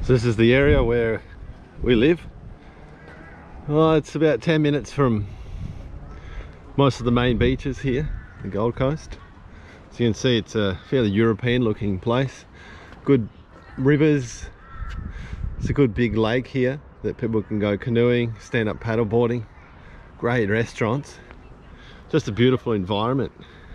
So this is the area where we live. Well, it's about 10 minutes from most of the main beaches here, the Gold Coast. So you can see it's a fairly European looking place. Good rivers. It's a good big lake here that people can go canoeing, stand up paddleboarding. Great restaurants. Just a beautiful environment.